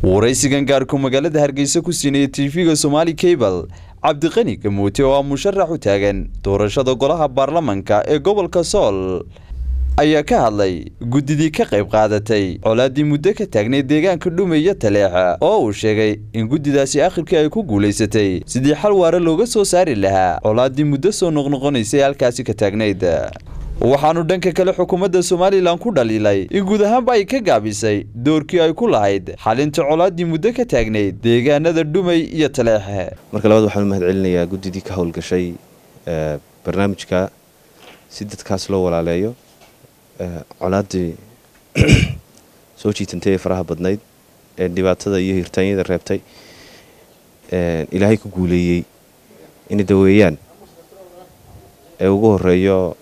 waraysigan gaarku magaalada Hargeysa ku siinay TV-ga Somali Cable Cabdiqani Gamuute oo musharax u taagan doorashada golaha baarlamaanka ee gobolka Sool ayaa ka hadlay gudidii ka qayb qaadatay colaadii muddo ka taagnay deegaanka Dhumeeya Taleexa oo uu sheegay in gudidaasi aakhirkii ay ku guuleysatay sidii xal waara looga soo saari lahaa colaadii muddo soo noqnoqonaysay halkaasi ka taagnayd waxaanu dhanka kale xukuumadda Soomaaliland ku dhaliilay in guud ahaanba ay ka gaabisay doorkii ay ku lahayd xalinta colaadii muddo ka taagnayd deegaanada Dhumey iyo Taleexa marka labaad waxaan mahad celinayaa gudidii ka howlgashay barnaamijka si dadkaas loo walaaleeyo colaadii soo jiitantay faraha badnayd ee dhibaatada iyo hirtaanyada reebtay ilaahay ku guuleeyay in daweeyaan ee ugu horeeyo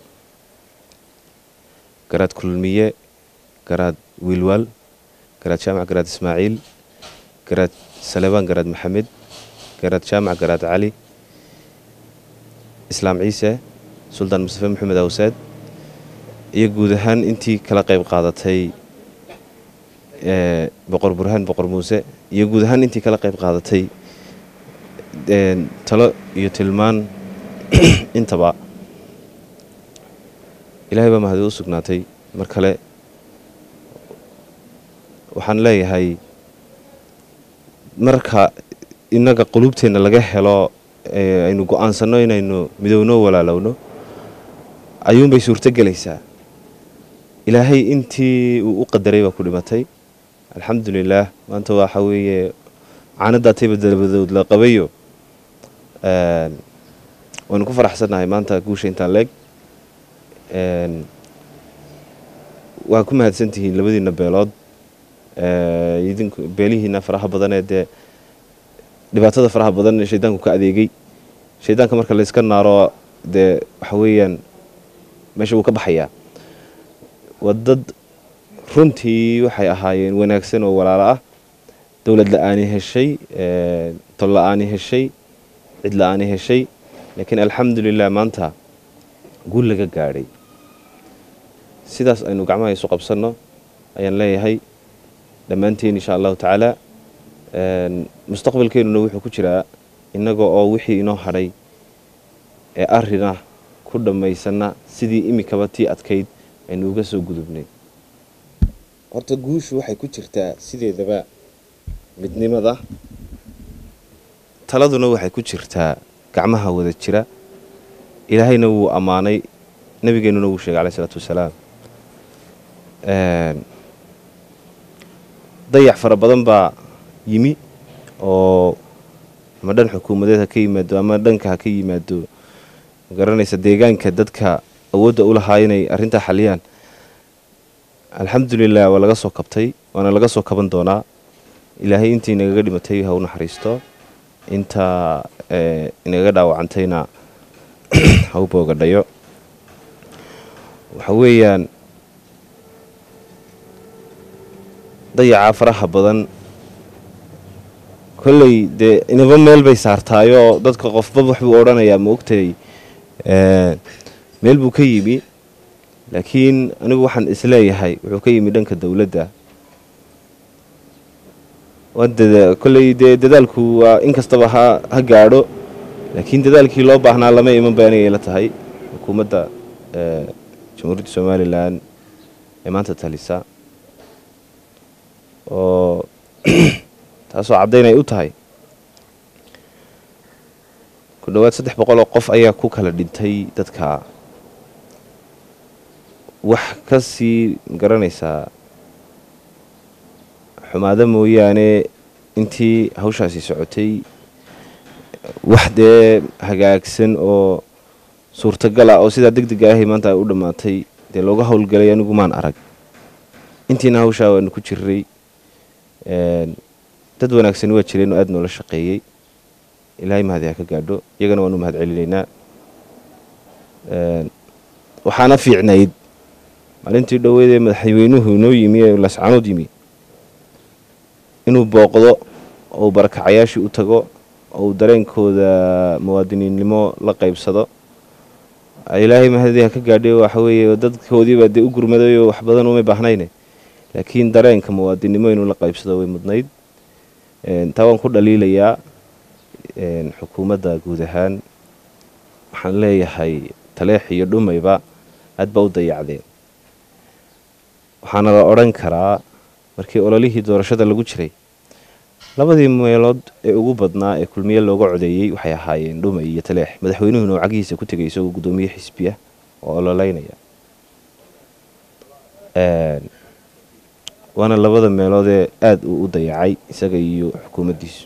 garaad kulmiye garaad wiilwal garaad jaamac garaad ismaaciil garaad salebaan garaad maxamed garaad jaamac garaad cali islaam ciise suldaan mustafa maxamed awsaad iyo guud ahaan intii kala qayb qaadatay boqor burhaan boqor muuse iyo guud ahaan intii kala qayb qaadatay talo iyo tilmaan intaba ilaahay baa mahad u sugnaatay mar kale waxaan leeyahay marka inaga qulubteena laga helo aynu go'aansano inaynu midowno walaalowno ayuun bay suurto galaysaa ilaahay intii uu u qadaray baa ku dhimatay alxamdulillaah maanta waxa weeye caanada taybadalbadood la qabayo waan ku faraxsanahay maanta guusha intaan leeg waa ku mahadsantihiin labadiina beelood idinku beelihiina faraha badan ee dhibaatada faraha badan ee shaydaanku ka adeegay shaydaanka marka la iska naaro waxa weeyaan meesha uu ka baxayaa wadad runtii waxay ahaayeen wanaagsan oo walaalo ah dawlad la'aani heshay tol la'aani heshay cid la'aani heshay laakiin alxamdulillaah maanta guul laga gaadhay sidaas aynu gacmaha isu qabsanno ayaan leeyahay dhammaanteen insha allahu tacaala mustaqbalkeenuna wuxuu ku jiraa innaga oo wixii inoo hadhay ee arrinah ku dhammaysana sidii imikaba tii adkayd aynu uga soo gudubnay horta guushu waxay ku jirtaa sideedaba midnimada taladuna waxay ku jirtaa gacmaha wada jira ilaahayna wuu ammaanay nabigeenuna wuu sheegay calayhi salaatu wasalaam dayax fara badan baa yimi oo ama dhan xukuumadeed ha ka yimaado ama dhanka ha ka yimaado garanaysa deegaanka dadka awoodda u lahaa inay arrintaa xaliyaan alxamdulilah waa laga soo kabtay waana laga soo kaban doonaa ilaahay intii inagaga dhimatay ha u naxariisto inta inagaga dhaawacantayna ha u boogadhayo waxa weeyaan dayaca faraha badan kolley dee inaba meel bay saartaayoo dadka qofba waxbuu odhanayaa ma ogtay meel buu ka yimi laakiin anigu waxaan isleeyahay wuxuu ka yimi dhanka dawladda kolley dee dadaalku waa inkastaba ha gaadho laakiin dadaalkii loo baahnaa lama iman ba anigay la tahay xukuumadda jamhuuriyadda Somaliland ee maanta talisa oo taasoo caddaynay u tahay ku dhawaad 300 oo qof ayaa ku kala dhintay dadka wax ka sii garanaysaa xumaada mooyaane intii hawshaasi socotay wax dee hagaagsan oo suurtagal ah oo sida degdeg ah maanta u dhamaatay dee looga howlgalay anigu maan arag intiina hawsha waan ku jiray dad wanaagsan waa jireen oo aad noola shaqeeyay ilaahay mahadiya ka gaadho iyagana waanu mahad celinaynaa waxaana fiicnayd maalintii dhaweed ee madaxweynuhu noo yimi ee lascaanood yimi inuu booqdo oo barakacayaashii u tago oo dareenkooda muwaadiniinimo la qaybsado ilaahay mahadiya ka gaadhay waxa weeye dadkoodiiba dee u gurmaday oo wax badan uma baahnayne laakiin dareenka muwaadinimo inuu la qaybsado way mudnayd taa waan ku dhaliilayaa xukuumadda guud ahaan. waxaan leeyahay Taleex iyo Dhumayba aad baa u dayacdeen. waxaana la odhan karaa markii ololihii doorashada lagu jiray labadii meelood ee ugu badnaa ee kulmiye looga codeeyay waxay ahaayeen Dhumay iyo Taleex. madaxweynuhuna uu cagihiisa ku tagay isagoo gudoomiye xisbiya oo ololeynaya. waana labada meelood ee aad u dayacay isaga iyo xukuumaddiisu.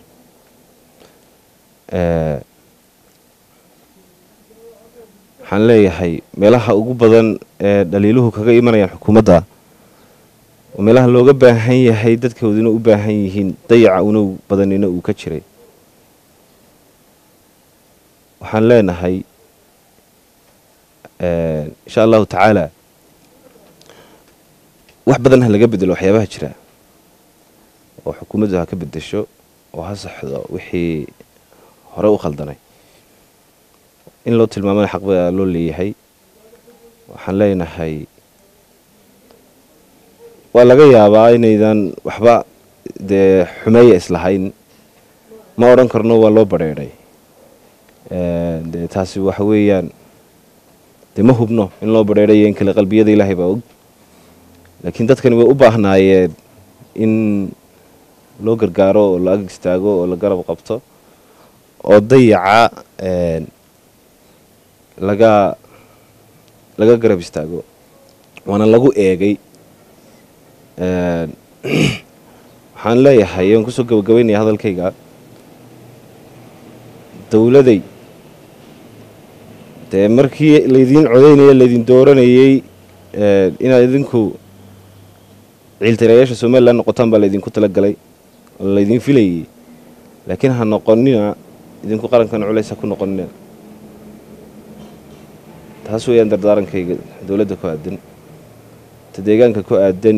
waxaan leeyahay meelaha ugu badan ee dhaliiluhu kaga imanayaan xukuumadda meelaha looga baahan yahay dadkooduna u baahan yihiin dayaca una badanina uu ka jiray. waxaan leenahay insha allahu tacaala wax badan ha laga bedelo waxyaabaha jira oo xukuumaddu ha ka bedesho oo ha saxdo wixii hore u khaldanay. in loo tilmaamana xaq baa loo leeyahay. waxaan leenahay waa laga yaabaa inaydan waxba dee xumeeya islahayn, ma odhan karno waa loo badheedhay. dee taasi waxa weeyaan dee ma hubno in loo badheedhayo in kale qalbiyada ilaahay baa og. laakiin dadkani way u baahnaayeen in loo gargaaro oo la ag istaago oo la garab qabto oo dayaca laga garab istaago. waana lagu eegay. waxaan leeyahay aan kusoo gabagabaynaya hadalkayga dowladay dee markii laydiin codeynaya laydin dooranayay inaad idinku ciiltirayaasha Somaliland noqotaan baa laydinku talagalay oo laydin filayay. laakiin ha noqonina idinku qarankan culaysa ku noqonina. taas weeyaan dardaarankayga dowladda ku aadan deegaanka ku aadan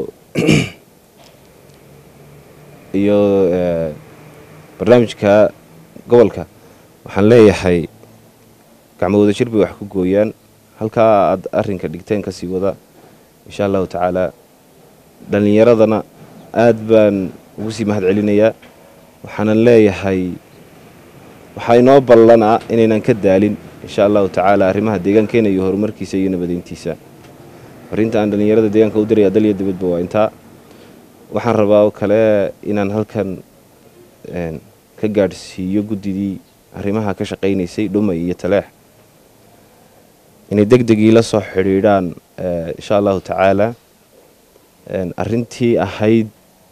iyo barnaamijka gobolka. waxaan leeyahay gacmo wada jir bay wax ku gooyaan. halkaa aad arrinka dhigteen ka sii wada insha allahu tacaala. dhalinyaradana aad baan ugu sii mahad celinayaa. waxaanan leeyahay waxaa inoo ballanaa inaynan ka daalin insha allahu tacaala arrimaha deegaankeena iyo horumarkiisa iyo nabadeyntiisa. arrinta aan dhalinyarada deegaanka u diraya dal iyo dibadba waa intaa. waxaan rabaa oo kale inaan halkan ka gaadhsiiyo guddidii arrimaha ka shaqaynaysay Dhumay iyo Taleex inay degdegii la soo xidhiidhaan insha allahu tacaala. arrintii ahayd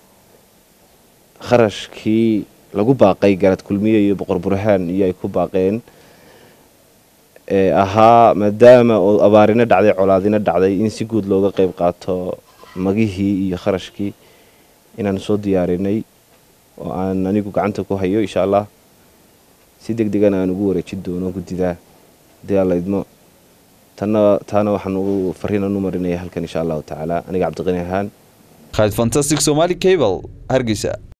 kharashkii lagu baaqay garad kulmiye iyo boqor burhaan iyo ay ku baaqeen ahaa maadaama oo abaarina dhacday colaadina dhacday in si guud looga qayb qaato magihii iyo kharashkii inaan soo diyaarinay oo aan anigu gacanta ku hayo insha Allah si degdegana aan ugu wareejin doono guddida hadii alla idmo. taana waxaan ugu fariinanu marinaya halkan insha Allah tacaala aniga Cabdiqani ahaan. Khalid Fantastic Somali Cable Hargeysa.